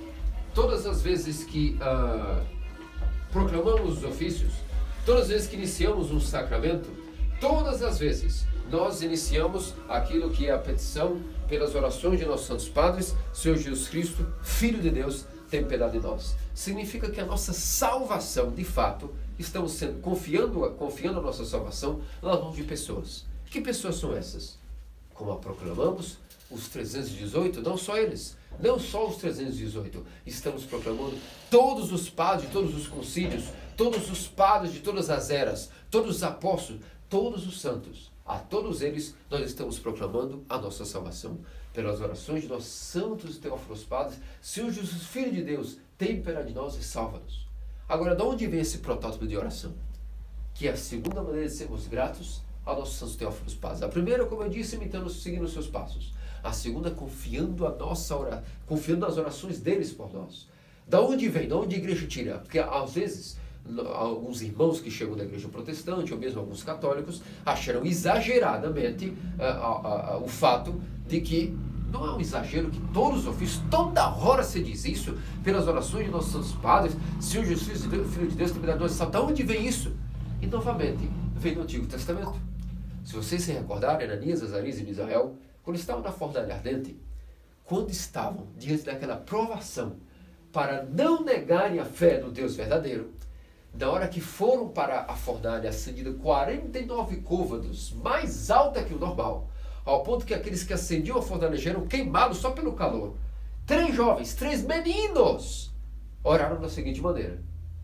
todas as vezes que uh, proclamamos os ofícios, todas as vezes que iniciamos um sacramento, todas as vezes nós iniciamos aquilo que é a petição pelas orações de nossos santos padres. Senhor Jesus Cristo, Filho de Deus, tem piedade de nós. Significa que a nossa salvação, de fato, estamos sendo, confiando, confiando a nossa salvação nas mãos de pessoas. Que pessoas são essas? Como a proclamamos, os trezentos e dezoito, não só eles, não só os trezentos e dezoito, estamos proclamando todos os padres de todos os concílios, todos os padres de todas as eras, todos os apóstolos, todos os santos. A todos eles nós estamos proclamando a nossa salvação pelas orações de nossos santos e teófilos padres. Senhor Jesus, Filho de Deus, tem piedade de nós e salva-nos. Agora, de onde vem esse protótipo de oração? Que é a segunda maneira de sermos gratos aos nossos santos teófilos padres. A primeira, como eu disse, imitando, seguindo os seus passos. A segunda, confiando, a nossa ora... confiando nas orações deles por nós. Da onde vem? Da onde a igreja tira? Porque às vezes alguns irmãos que chegam da igreja protestante, ou mesmo alguns católicos, acharam exageradamente uh, uh, uh, o fato de que não é um exagero que todos os ofícios, toda hora se diz isso, pelas orações de nossos santos padres, Senhor Jesus, Filho de Deus, tem piedade de nós. Da onde vem isso? E novamente, vem do Antigo Testamento. Se vocês se recordarem, Ananias, Azarias e Misael, quando estavam na fornalha ardente, quando estavam diante daquela provação para não negarem a fé no Deus verdadeiro, na hora que foram para a fornalha acendida quarenta e nove côvados, mais alta que o normal, ao ponto que aqueles que acendiam a fornalha já eram queimados só pelo calor. Três jovens, três meninos, oraram da seguinte maneira: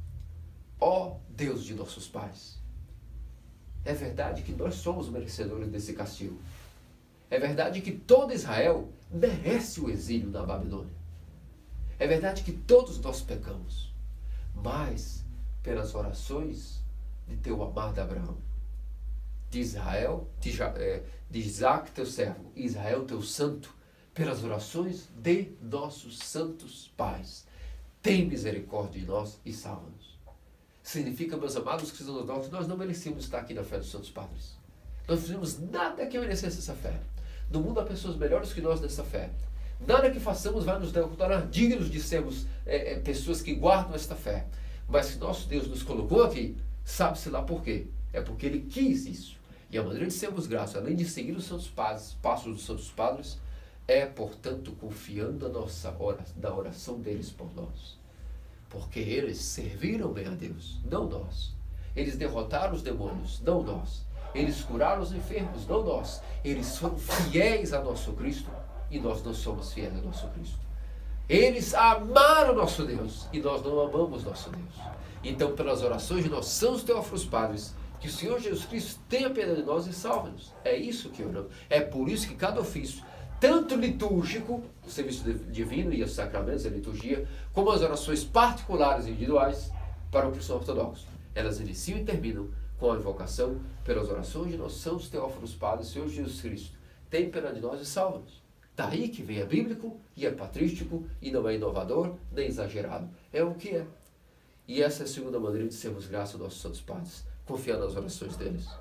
ó Deus de nossos pais, é verdade que nós somos merecedores desse castigo. É verdade que todo Israel merece o exílio na Babilônia. É verdade que todos nós pecamos, mas pelas orações de teu amado Abraão, de Israel, de, é, de Isaac teu servo, Israel teu santo, pelas orações de nossos santos pais, tem misericórdia de nós e salva-nos. Significa, meus amados cristãos ortodoxos, nós não merecíamos estar aqui na fé dos santos padres. Nós não fizemos nada que merecesse essa fé. No mundo há pessoas melhores que nós nessa fé. Nada que façamos vai nos tornar dignos de sermos é, é, pessoas que guardam esta fé. Mas se nosso Deus nos colocou aqui, sabe-se lá por quê. É porque Ele quis isso. E a maneira de sermos gratos, além de seguir os santos padres, passos dos santos padres, é, portanto, confiando a nossa oração, na oração deles por nós. Porque eles serviram bem a Deus, não nós. Eles derrotaram os demônios, não nós. Eles curaram os enfermos, não nós. Eles foram fiéis a nosso Cristo e nós não somos fiéis a nosso Cristo. Eles amaram nosso Deus e nós não amamos nosso Deus. Então, pelas orações de nossos santos teófilos padres, que o Senhor Jesus Cristo tenha piedade de nós e salve-nos. É isso que oramos. É por isso que cada ofício, tanto litúrgico, o serviço divino e os sacramentos, a liturgia, como as orações particulares e individuais para o cristão ortodoxo, elas iniciam e terminam com a invocação pelas orações de nossos santos teófilos padres, Senhor Jesus Cristo, tem piedade de nós e salva-nos. Daí que vem é bíblico e é patrístico e não é inovador nem exagerado. É o que é. E essa é a segunda maneira de sermos graças aos nossos santos padres, confiando nas orações deles.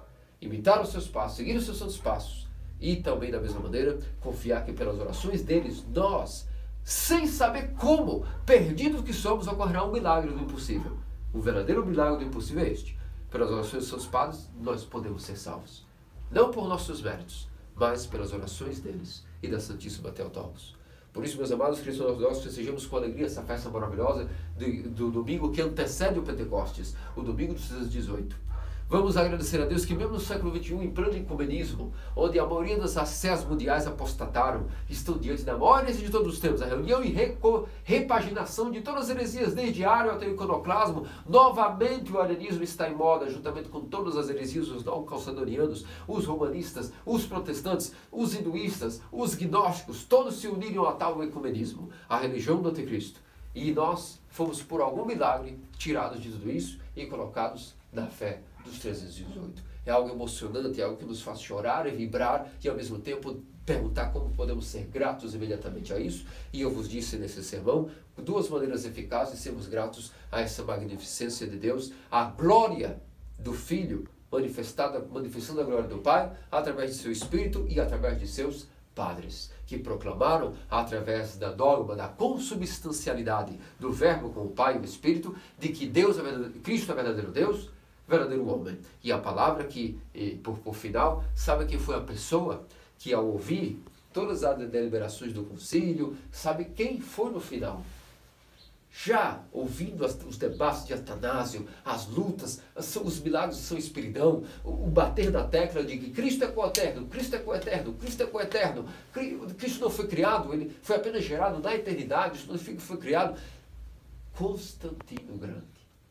imitar os seus passos, seguir os seus santos passos e também, da mesma maneira, confiar que pelas orações deles, nós, sem saber como, perdidos que somos, ocorrerá um milagre do impossível. O verdadeiro milagre do impossível é este. Pelas orações dos santos padres, nós podemos ser salvos. Não por nossos méritos, mas pelas orações deles e da Santíssima Theotokos. Por isso, meus amados cristãos ortodoxos, festejamos com alegria essa festa maravilhosa do, do domingo que antecede o Pentecostes, o domingo dos trezentos e dezoito. Vamos agradecer a Deus que mesmo no século vinte e um, em pleno ecumenismo, onde a maioria das assés mundiais apostataram, estão diante da maior heresia de todos os tempos, a reunião e reco, repaginação de todas as heresias, desde Ário até o iconoclasmo. Novamente o arianismo está em moda, juntamente com todas as heresias, os não-calcedonianos, os romanistas, os protestantes, os hinduístas, os gnósticos, todos se uniram a tal ecumenismo, a religião do anticristo. E nós fomos, por algum milagre, tirados de tudo isso e colocados na fé dos trezentos e dezoito. É algo emocionante, é algo que nos faz chorar e vibrar e ao mesmo tempo perguntar como podemos ser gratos imediatamente a isso. E eu vos disse nesse sermão duas maneiras eficazes de sermos gratos a essa magnificência de Deus, a glória do Filho manifestada, manifestando a glória do Pai através de seu Espírito e através de seus padres, que proclamaram através da dogma da consubstancialidade do Verbo com o Pai e o Espírito, de que Deus é verdadeiro, Cristo é verdadeiro Deus, verdadeiro homem. E a palavra que, por, por final, sabe quem foi a pessoa que, ao ouvir todas as deliberações do concílio, sabe quem foi no final? Já ouvindo as, os debates de Atanásio, as lutas, as, os milagres de São Espiridão, o, o bater na tecla de que Cristo é coeterno, Cristo é coeterno, Cristo é coeterno, Cristo não foi criado, ele foi apenas gerado na eternidade, isso não significa que foi criado. Constantino Grande,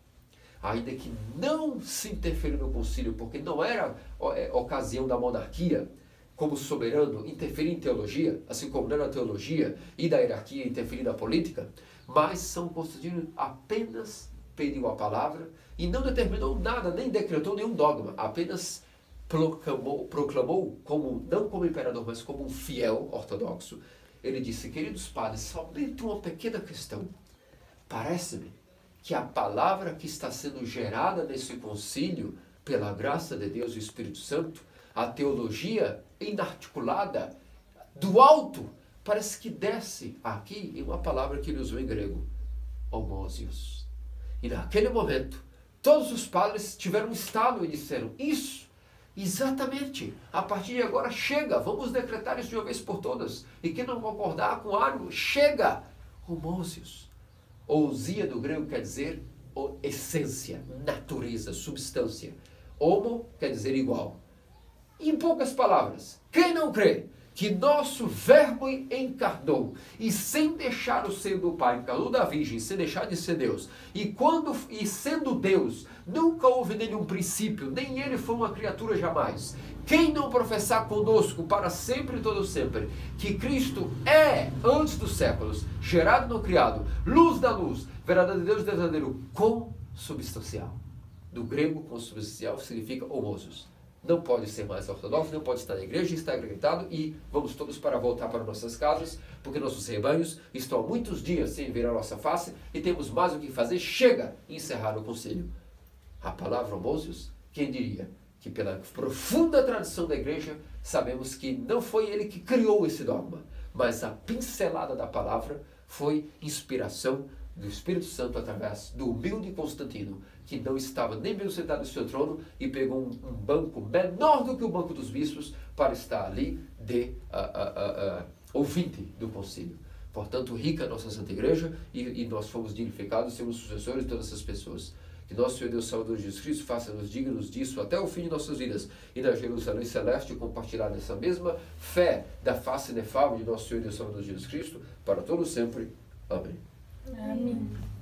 ainda que não se interferiu no concílio, porque não era é, ocasião da monarquia, como soberano, interferir em teologia, assim como não era a teologia e da hierarquia interferir na política, mas São Constantino apenas pediu a palavra e não determinou nada, nem decretou nenhum dogma, apenas proclamou, proclamou como, não como imperador, mas como um fiel ortodoxo. Ele disse: queridos padres, somente uma pequena questão. Parece-me que a palavra que está sendo gerada nesse concílio, pela graça de Deus e do Espírito Santo, a teologia inarticulada do alto, parece que desce aqui em uma palavra que ele usou em grego, homósios. E naquele momento, todos os padres tiveram um estalo e disseram: isso, exatamente, a partir de agora chega, vamos decretar isso de uma vez por todas. E quem não concordar com Ário, chega, homósios. Ousia do grego quer dizer essência, natureza, substância. Homo quer dizer igual. Em poucas palavras, quem não crê que nosso Verbo encarnou e sem deixar o seio do Pai, encarnou da Virgem, sem deixar de ser Deus, e quando e sendo Deus, nunca houve nele um princípio, nem ele foi uma criatura jamais. Quem não professar conosco para sempre e todo sempre que Cristo é, antes dos séculos, gerado no criado, luz da luz, verdadeiro Deus verdadeiro, consubstancial. Do grego, consubstancial significa homósios. Não pode ser mais ortodoxo, não pode estar na igreja, está acreditado, e vamos todos para voltar para nossas casas, porque nossos rebanhos estão há muitos dias sem ver a nossa face e temos mais o que fazer. Chega e encerrar o conselho. A palavra homósios, quem diria que pela profunda tradição da igreja, sabemos que não foi ele que criou esse dogma, mas a pincelada da palavra foi inspiração do Espírito Santo através do humilde Constantino, que não estava nem mesmo sentado no seu trono e pegou um, um banco menor do que o banco dos bispos para estar ali de uh, uh, uh, uh, ouvinte do concílio. Portanto, rica a nossa Santa Igreja e, e nós fomos dignificados, somos sucessores de todas essas pessoas. Que nosso Senhor Deus Salvador Jesus Cristo faça-nos dignos disso até o fim de nossas vidas e na Jerusalém Celeste compartilhar nessa mesma fé da face inefável de nosso Senhor Deus Salvador Jesus Cristo para todo sempre. Amém. Amém.